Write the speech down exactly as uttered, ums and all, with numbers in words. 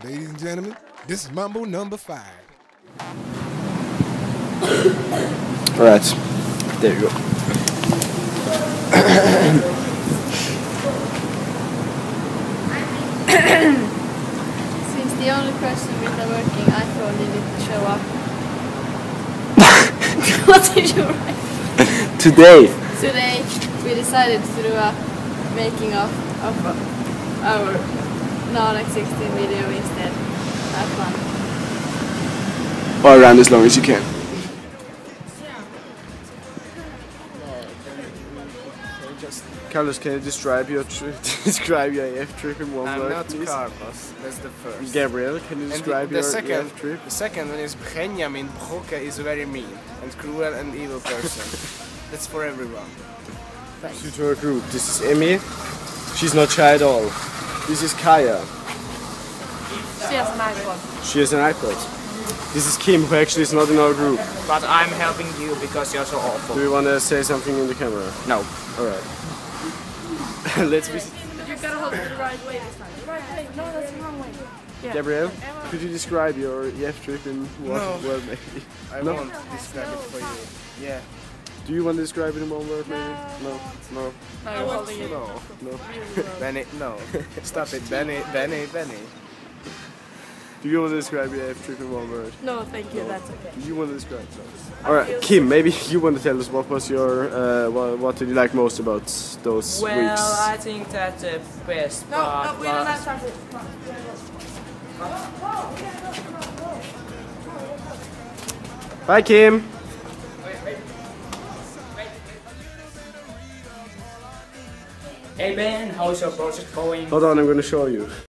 Ladies and gentlemen, this is Mambo number five. Alright, there you go. Since the only person with a working iPhone didn't show up. What did you write? Today. Today we decided to do a making of, of our Nanek sixteen video instead. Have fun. Or around as long as you can. Carlos, can you describe your tri describe your A F trip in one I'm word, not please? Carlos, that's the first. Gabriel, can you And describe the, the your second, A F trip? The second one is Benjamin Brocke is very mean and cruel and evil person. That's for everyone. Thanks. To our group. This is Emmy. She's not shy at all. This is Kaya. She has an iPhone. She has an iPod. This is Kim, who actually is not in our group. But I'm helping you because you're so awful. Do you want to say something in the camera? No. Alright. Let's visit. You gotta hold it the right way this time. The right way. No, that's the wrong way. Yeah. Gabriel, could you describe your E F trip in one No. word maybe? I No. won't describe it for you. Yeah. Do you want to describe it in one word maybe? No. No. No, you're holding it. No. No. Benny, no. Stop it, Benny, Benny, Benny. Do you want to describe your E F trip in one word? No, thank you, that's okay. Do you want to describe it? Alright, Kim, maybe you want to tell us what was your, uh, what, what did you like most about those Well, weeks? I think that the best No, part no, we don't was... have time for Bye, Kim! Hey Ben, how's your project going? Hold on, I'm going to show you.